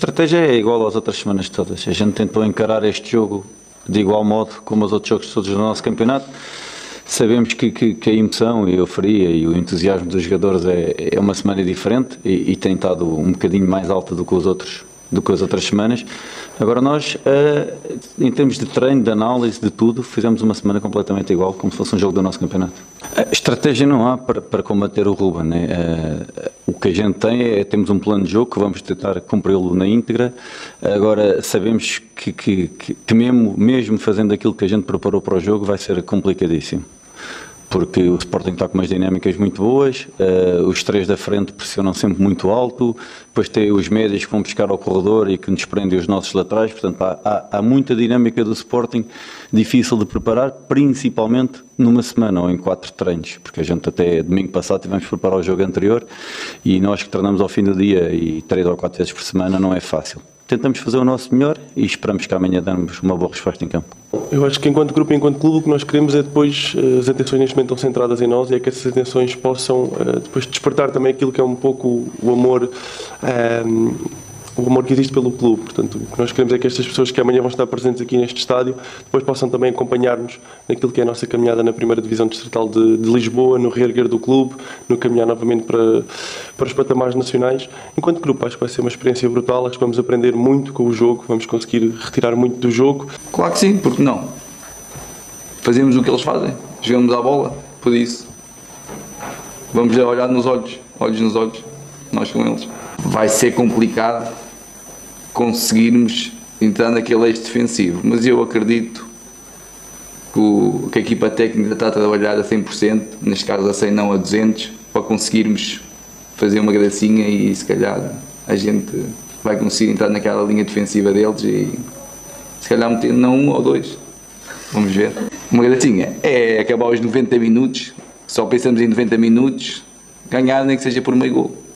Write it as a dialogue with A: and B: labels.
A: estratégia é igual às outras semanas todas. A gente tentou encarar este jogo de igual modo como os outros jogos todos do nosso campeonato. Sabemos que a emoção e a euforia e o entusiasmo dos jogadores é uma semana diferente e tem estado um bocadinho mais alta do que as outras semanas. Agora nós, em termos de treino, de análise, de tudo, fizemos uma semana completamente igual, como se fosse um jogo do nosso campeonato. Estratégia não há para combater o Ruben, né? O que a gente tem temos um plano de jogo que vamos tentar cumpri-lo na íntegra. Agora sabemos que mesmo fazendo aquilo que a gente preparou para o jogo vai ser complicadíssimo. Porque o Sporting está com umas dinâmicas muito boas, os três da frente pressionam sempre muito alto, depois tem os médios que vão buscar ao corredor e que nos prendem os nossos laterais, portanto há muita dinâmica do Sporting difícil de preparar, principalmente numa semana ou em 4 treinos, porque a gente até domingo passado tivemos que preparar o jogo anterior e nós que treinamos ao fim do dia e 3 ou 4 vezes por semana não é fácil. Tentamos fazer o nosso melhor e esperamos que amanhã damos uma boa resposta em campo.
B: Eu acho que enquanto grupo e enquanto clube o que nós queremos é depois, as atenções neste momento estão centradas em nós e é que essas atenções possam depois despertar também aquilo que é um pouco o amor que existe pelo clube. Portanto, o que nós queremos é que estas pessoas que amanhã vão estar presentes aqui neste estádio depois possam também acompanhar-nos naquilo que é a nossa caminhada na primeira divisão distrital de Lisboa, no reerguer do clube, no caminhar novamente para os patamares nacionais. Enquanto grupo, acho que vai ser uma experiência brutal, acho que vamos aprender muito com o jogo, vamos conseguir retirar muito do jogo.
C: Claro que sim, porque não? Fazemos o que eles fazem, jogamos à bola, por isso vamos olhar nos olhos nos olhos, nós com eles. Vai ser complicado conseguirmos entrar naquele eixo defensivo, mas eu acredito que a equipa técnica está a trabalhar a 100%, neste caso a 100 não a 200, para conseguirmos fazer uma gracinha e se calhar a gente vai conseguir entrar naquela linha defensiva deles e se calhar metendo não 1 ou 2, vamos ver. Uma gracinha é acabar os 90 minutos, só pensamos em 90 minutos, ganhar nem que seja por meio gol.